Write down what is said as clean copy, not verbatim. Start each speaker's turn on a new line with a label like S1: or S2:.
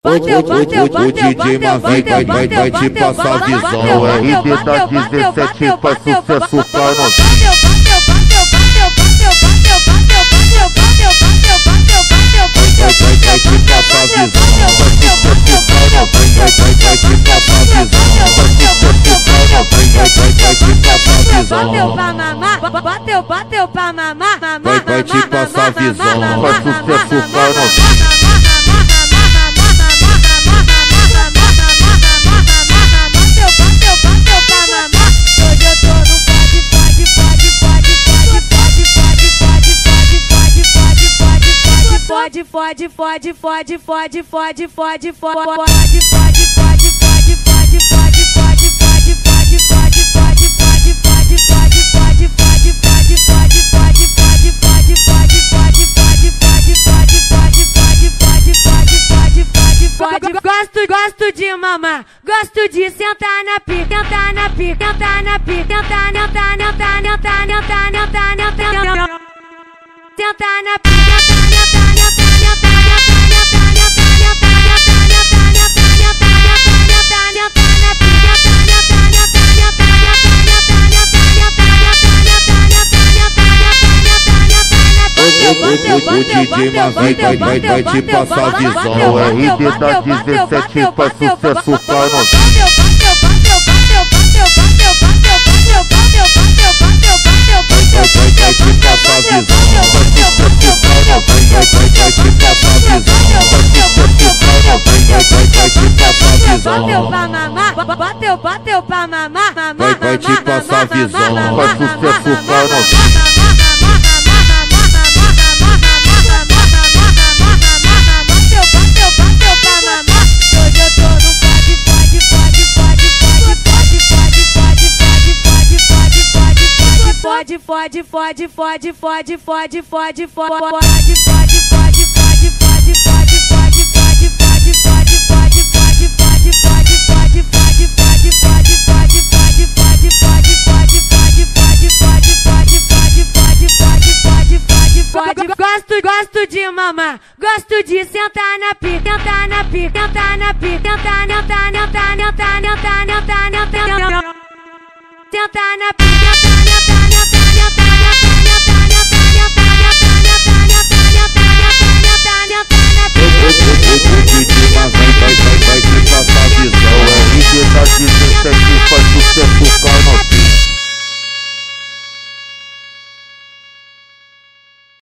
S1: O DJ Mavi vai te passar a visão. O RB da 17 faz sucesso pra nós. Vai te passar a visão. Vai te passar a visão.
S2: Bateu pra mamar.
S1: Vai te passar a visão. Faz sucesso pra nós.
S2: Gosto de mamar, gosto de sentar na pica, sentar na pica, sentar na pica, sentar na
S1: O DJ Mavi vai te passar a visão. O RB da 17 faz sucesso pra nós. Vai te passar a visão. Vai te passar a visão.
S2: Bateu pra mamar.
S1: Vai te passar a visão. Faz sucesso pra nós.
S2: Gosto de mamar, gosto de sentar na pica, sentar na pica, sentar na pica, sentar na pica,